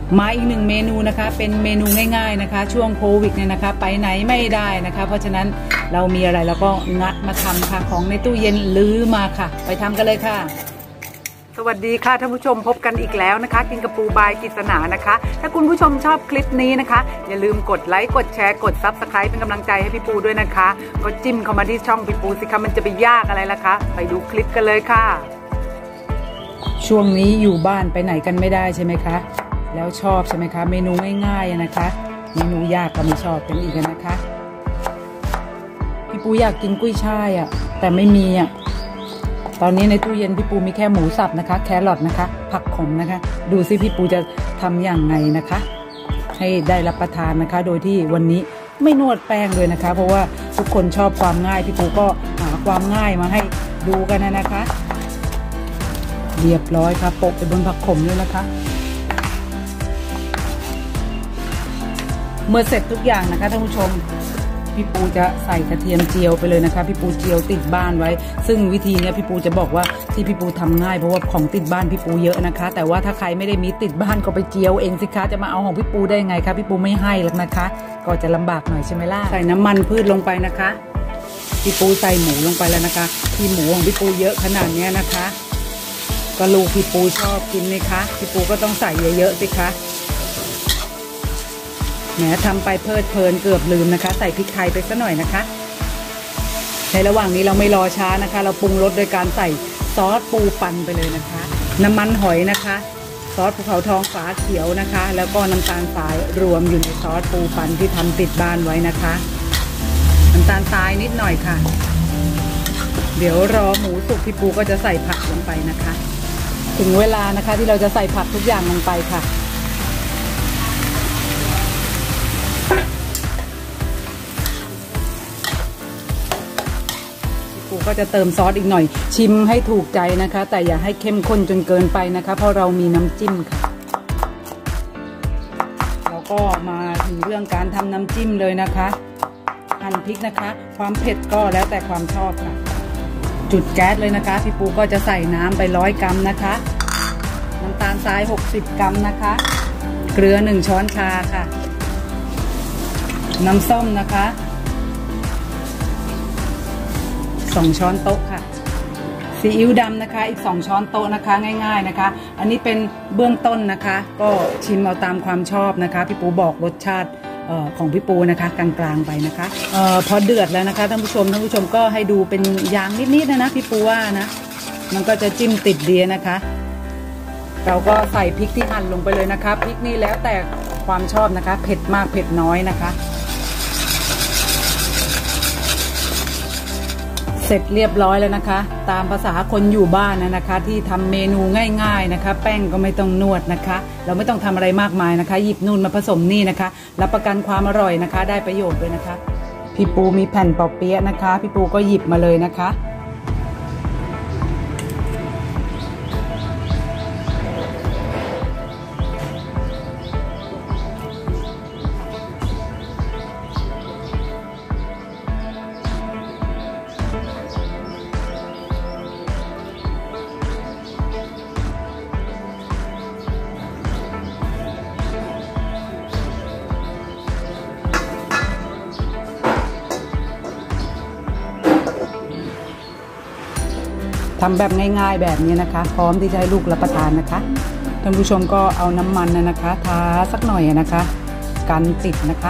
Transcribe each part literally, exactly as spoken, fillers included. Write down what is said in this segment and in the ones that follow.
มาอีกหนึ่งเมนูนะคะเป็นเมนูง่ายๆนะคะช่วงโควิดเนี่ยนะคะไปไหนไม่ได้นะคะเพราะฉะนั้นเรามีอะไรเราก็งัดมาทำค่ะของในตู้เย็นลื้อมาค่ะไปทำกันเลยค่ะสวัสดีค่ะท่านผู้ชมพบกันอีกแล้วนะคะกินกระปูบายกิษณานะคะถ้าคุณผู้ชมชอบคลิปนี้นะคะอย่าลืมกดไลค์กดแชร์กดซับสไครป์เป็นกำลังใจให้พี่ปูด้วยนะคะก็จิ้มเข้ามาที่ช่องพี่ปูสิคะมันจะไปยากอะไรล่ะคะไปดูคลิปกันเลยค่ะช่วงนี้อยู่บ้านไปไหนกันไม่ได้ใช่ไหมคะแล้วชอบใช่ไหมคะเมนูง่ายๆนะคะเมนูยากก็ไม่ชอบกันอีกนะคะพี่ปูอยากกินกุ้ยช่ายอ่ะแต่ไม่มีอ่ะตอนนี้ในตู้เย็นพี่ปูมีแค่หมูสับนะคะแครอทนะคะผักขมนะคะดูซิพี่ปูจะทำอย่างไงนะคะให้ได้รับประทานนะคะโดยที่วันนี้ไม่นวดแป้งเลยนะคะเพราะว่าทุกคนชอบความง่ายพี่ปูก็หาความง่ายมาให้ดูกันนะคะเรียบร้อยค่ะโปะไปบนผักขมเลยนะคะเมื่อเสร็จทุกอย่างนะคะท่านผู้ชมพี่ปูจะใส่กระเทียมเจียวไปเลยนะคะพี่ปูเจียวติดบ้านไว้ซึ่งวิธีนี้พี่ปูจะบอกว่าที่พี่ปูทำง่ายเพราะว่าของติดบ้านพี่ปูเยอะนะคะแต่ว่าถ้าใครไม่ได้มีติดบ้านก็ไปเจียวเองสิคะจะมาเอาของพี่ปูได้ไงคะพี่ปูไม่ให้หรอกนะคะก็จะลำบากหน่อยใช่ไหมล่ะใส่น้ำมันพืชลงไปนะคะพี่ปูใส่หมูลงไปแล้วนะคะที่หมูของพี่ปูเยอะขนาดนี้นะคะก็ลูกพี่ปูชอบกินไหมคะพี่ปูก็ต้องใส่เยอะๆสิคะแหมทำไปเพลิดเพลินเกือบลืมนะคะใส่พริกไทยไปสักหน่อยนะคะในระหว่างนี้เราไม่รอช้านะคะเราปรุงรสโดยการใส่ซอสปูปั่นไปเลยนะคะน้ำมันหอยนะคะซอสภูเขาทองฝาเขียวนะคะแล้วก็น้ำตาลทรายรวมอยู่ในซอสปูปั่นที่ทำติดบ้านไว้นะคะน้ำตาลทรายนิดหน่อยค่ะเดี๋ยวรอหมูสุกพี่ปูก็จะใส่ผักลงไปนะคะถึงเวลานะคะที่เราจะใส่ผักทุกอย่างลงไปค่ะปูก็จะเติมซอสอีกหน่อยชิมให้ถูกใจนะคะแต่อย่าให้เข้มข้นจนเกินไปนะคะเพราะเรามีน้ำจิ้มค่ะแล้วก็มาถึงเรื่องการทำน้ำจิ้มเลยนะคะหั่นพริกนะคะความเผ็ดก็แล้วแต่ความชอบค่ะจุดแก๊สเลยนะคะพี่ปูก็จะใส่น้ำไปร้อยกรัมนะคะน้ำตาลทรายหกสิบกรัมนะคะเกลือหนึ่งช้อนชาค่ะน้ำส้มนะคะสองช้อนโต๊ะค่ะซีอิ๊วดำนะคะอีกสองช้อนโต๊ะนะคะง่ายๆนะคะอันนี้เป็นเบื้องต้นนะคะก็ชิมเอาตามความชอบนะคะพี่ปูบอกรสชาติเอ่อของพี่ปูนะคะกลางๆไปนะคะเอ่อพอเดือดแล้วนะคะท่านผู้ชมท่านผู้ชมก็ให้ดูเป็นยางนิดๆนะนะพี่ปูว่านะมันก็จะจิ้มติดดีนะคะเราก็ใส่พริกที่หั่นลงไปเลยนะคะพริกนี่แล้วแต่ความชอบนะคะเผ็ดมากเผ็ดน้อยนะคะเสร็จเรียบร้อยแล้วนะคะตามภาษาคนอยู่บ้านนะนะคะที่ทำเมนูง่ายๆนะคะแป้งก็ไม่ต้องนวดนะคะเราไม่ต้องทำอะไรมากมายนะคะหยิบนู่นมาผสมนี่นะคะรับประกันความอร่อยนะคะได้ประโยชน์ด้วยนะคะพี่ปูมีแผ่นปอเปี๊ยะนะคะพี่ปูก็หยิบมาเลยนะคะทำแบบง่ายๆแบบนี้นะคะพร้อมที่จะให้ลูกรับประทานนะคะท่านผู้ชมก็เอาน้ำมันนะคะทาสักหน่อยนะคะกันติดนะคะ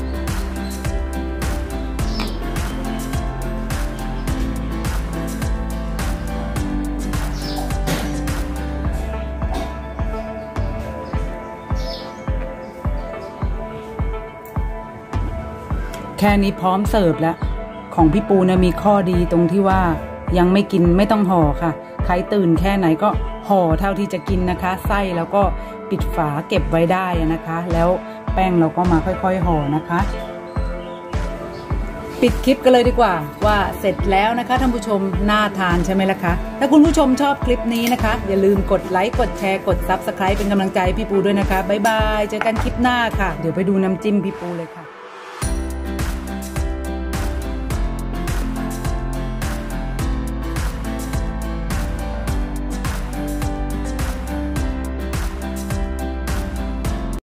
แค่นี้พร้อมเสิร์ฟแล้วของพี่ปูนะมีข้อดีตรงที่ว่ายังไม่กินไม่ต้องห่อค่ะใครตื่นแค่ไหนก็ห่อเท่าที่จะกินนะคะไส้แล้วก็ปิดฝาเก็บไว้ได้นะคะแล้วแป้งเราก็มาค่อยๆห่อนะคะปิดคลิปกันเลยดีกว่าว่าเสร็จแล้วนะคะท่านผู้ชมน่าทานใช่ไหมล่ะคะถ้าคุณผู้ชมชอบคลิปนี้นะคะอย่าลืมกดไลค์กดแชร์กดซับสไครป์เป็นกำลังใจพี่ปูด้วยนะคะบ๊ายบายเจอกันคลิปหน้าค่ะเดี๋ยวไปดูน้ำจิ้มพี่ปูเลยค่ะ